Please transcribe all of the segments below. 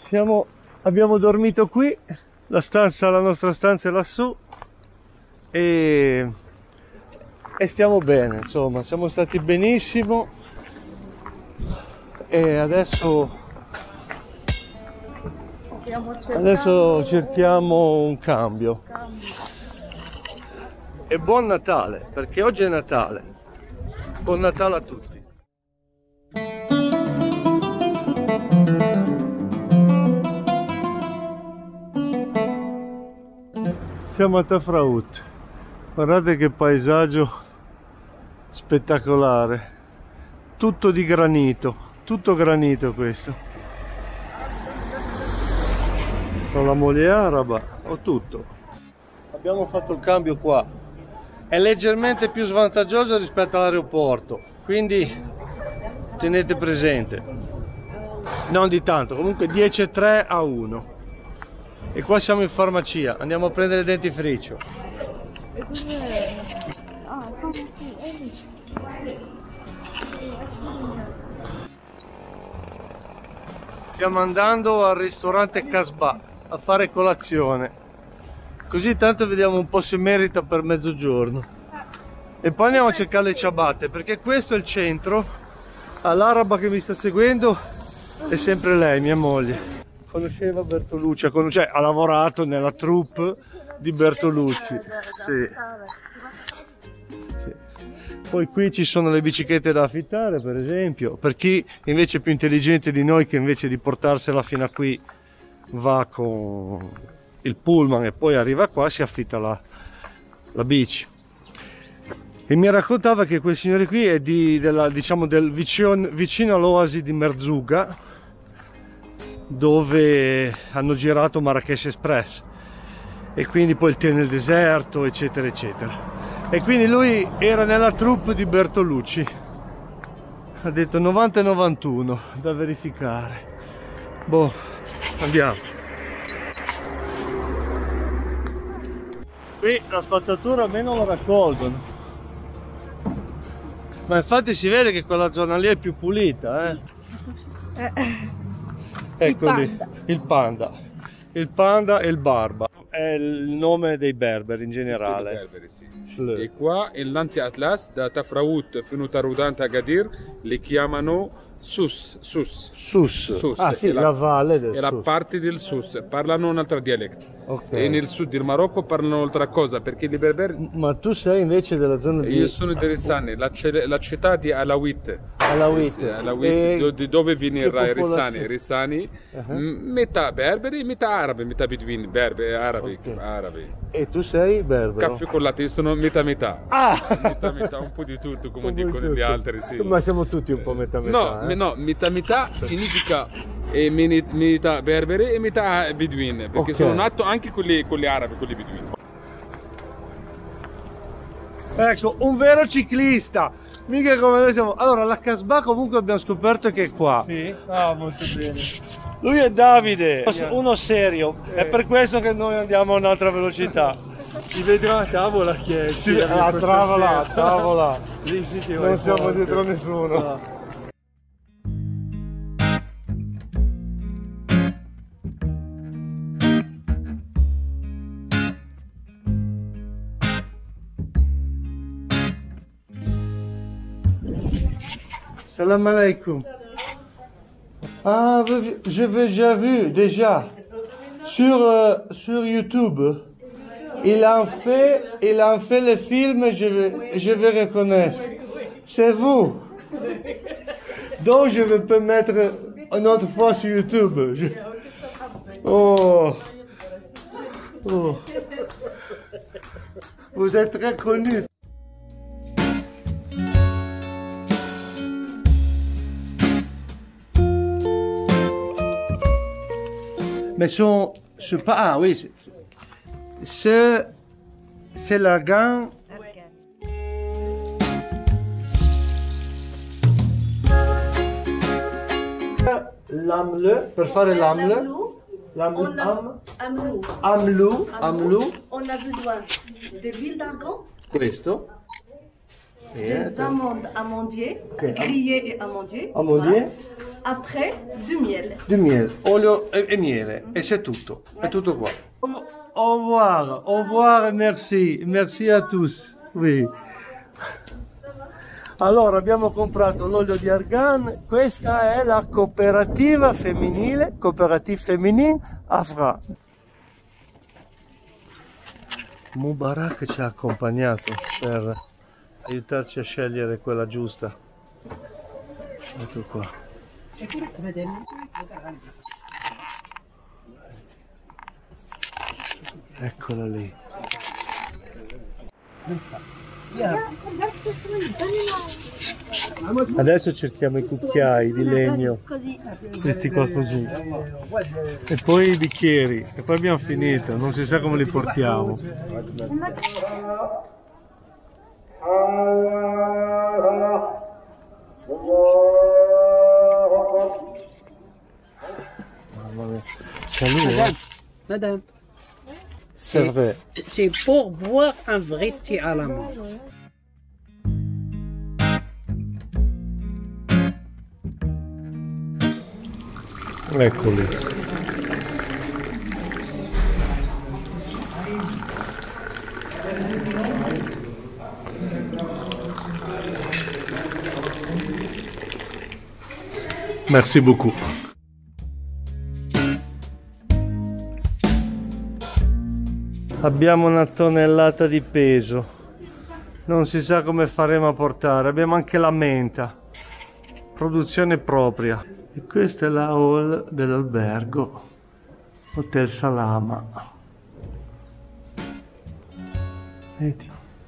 Abbiamo dormito qui, la nostra stanza è lassù e stiamo bene, insomma, siamo stati benissimo e adesso cerchiamo un cambio. E buon Natale, perché oggi è Natale. Buon Natale a tutti. Siamo a Tafraout, guardate che paesaggio spettacolare, tutto di granito, tutto granito questo, con la moglie araba o tutto. Abbiamo fatto il cambio qua, è leggermente più svantaggioso rispetto all'aeroporto, quindi tenete presente, non di tanto, comunque 10,3 a 1. E qua siamo in farmacia, andiamo a prendere il dentifricio. Stiamo andando al ristorante Casbah a fare colazione, così tanto vediamo un po' se merita per mezzogiorno. E poi andiamo a cercare le ciabatte, perché questo è il centro. All'araba che mi sta seguendo è sempre lei, mia moglie. Conosceva Bertolucci, cioè ha lavorato nella troupe di Bertolucci. Sì. Sì. Poi qui ci sono le biciclette da affittare, per esempio, per chi invece è più intelligente di noi, che invece di portarsela fino a qui va con il pullman e poi arriva qua, si affitta la bici. E mi raccontava che quel signore qui è diciamo vicino all'oasi di Merzouga, dove hanno girato Marrakesh Express, e quindi poi il tè nel deserto, eccetera eccetera. E quindi lui era nella troupe di Bertolucci, ha detto 90 e 91 da verificare. Boh, andiamo. Qui la spazzatura almeno la raccolgono, ma infatti si vede che quella zona lì è più pulita, Ecco lì, il panda e il barba, è il nome dei berberi in generale. Berberi, sì. E qua in l'anti-atlas da Tafraout fino a Taroudan Agadir li chiamano Sus. Ah sì, la valle del Sus. È la parte del Sus, parlano un altro dialetto. Okay. E nel sud del Marocco parlano un'altra cosa, perché i berberi... Ma tu sei invece della zona di... Io sono di Rissani, la città di Alawit. Alawit. Dove viene Rissani, metà berberi, metà arabi, metà beduini, berberi, arabi. E tu sei berbero? Caffè con latte, io sono metà. Ah! Metà, un po' di tutto, come dicono gli altri, sì. Ma siamo tutti un po' metà. No, metà significa metà berberi e metà beduini, perché sono nato anche con gli arabi, con gli beduini. Ecco, un vero ciclista, mica come noi siamo. Allora, la Casbah comunque abbiamo scoperto che è qua. Sì, molto bene. Lui è Davide, uno serio, è per questo che noi andiamo a un'altra velocità. Si vedrà a tavola chi è. Sì, a tavola. Lì sì che non siamo forte. Dietro nessuno. No. Salam alaikum. Ah, je l'ai déjà vu, sur YouTube. Il a fait le film, je vais reconnaître. C'est vous. Donc je peux mettre une autre fois sur YouTube. Oh. Vous êtes très connu. Mais c'est l'argan. L'amle, per fare l'amle. Amlou. On a besoin de l'huile d'argan. Questo. Des amandes amandier, grillées et amandier. Amandier. Après, du miel. Di miele, olio e miele, e c'è tutto, è tutto qua. Au revoir, merci, merci à tous. Oui. Allora abbiamo comprato l'olio di argan, questa è la cooperativa femminile, Coopérative Féminine Afra. Mubarak ci ha accompagnato per aiutarci a scegliere quella giusta. Ecco qua. Eccola lì. Adesso cerchiamo i cucchiai di legno, questi qua così, e poi i bicchieri, e poi abbiamo finito, non si sa come li portiamo. Mamma mia. Salut, Madame, servez. c'est pour boire un vrai thé à la menthe. Eccoli. Merci beaucoup. Abbiamo una tonnellata di peso, non si sa come faremo a portare, abbiamo anche la menta, produzione propria. E questa è la hall dell'albergo, Hotel Salama. Vedi?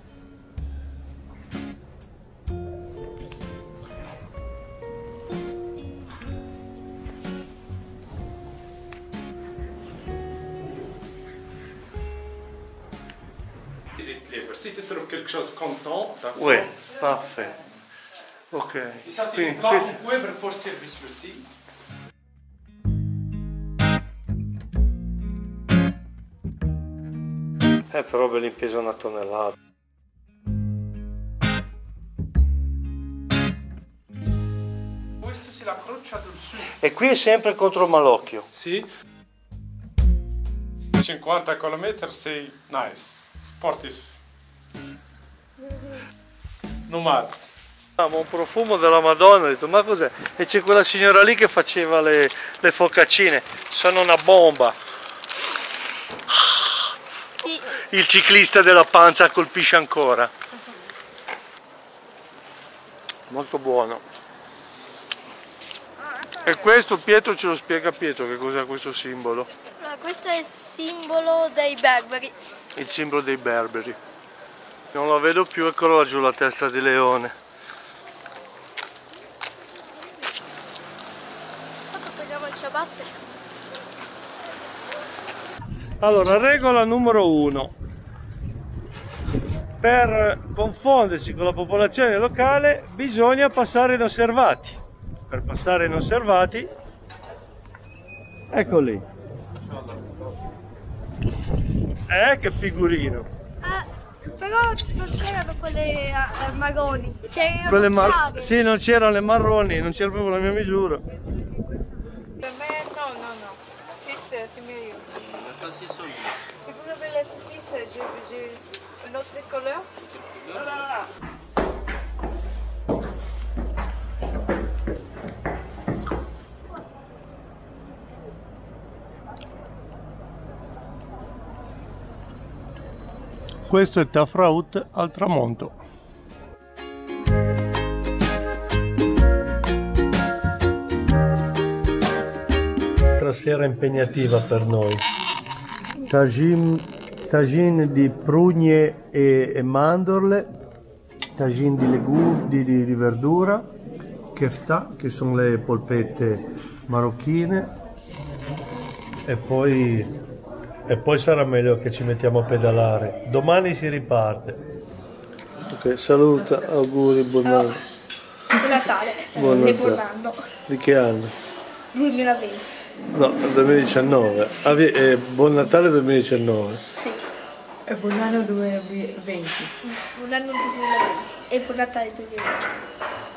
Si tu trouves quelque chose content, d'accord? Oui, parfait. Ok. Et ça, c'est Quindi une place questo- ouverte pour service le thé. Però ve li pesa una tonnellata. Questo c'est la croce del sud. E qui è sempre contro Malocchio. Sì. 50 km, c'est nice. Sportif. Nomade. Un profumo della Madonna, ho detto ma cos'è? E c'è quella signora lì che faceva le focaccine, sono una bomba. Il ciclista della panza colpisce ancora. Molto buono. E questo Pietro ce lo spiega, Pietro, che cos'è questo simbolo? Allora, questo è il simbolo dei berberi. Il simbolo dei berberi. Non lo vedo più, eccolo laggiù la testa di leone. Prendiamo il ciabatte. Allora, regola numero 1. Per confondersi con la popolazione locale bisogna passare inosservati. Per passare inosservati, ecco lì. Che figurino. Però non c'erano quelle marroni. C'erano Quelle sì, non c'erano le marroni, non c'era proprio la mia misura. Per me no. 6 c'est mieux. Si vous avez les 6, j'ai une autre couleur. Questo è Tafraout al tramonto. Sera impegnativa per noi. Tagine di prugne e mandorle, tagine di legumi, di verdura, kefta, che sono le polpette marocchine, e poi sarà meglio che ci mettiamo a pedalare. Domani si riparte. Ok, saluta, auguri, buon anno. Buon Natale. Buon E Natale. buon anno. Di che anno? 2020. No, 2019. Buon Natale 2019. Sì. E buon anno 2020. Buon anno 2020. E buon Natale 2020.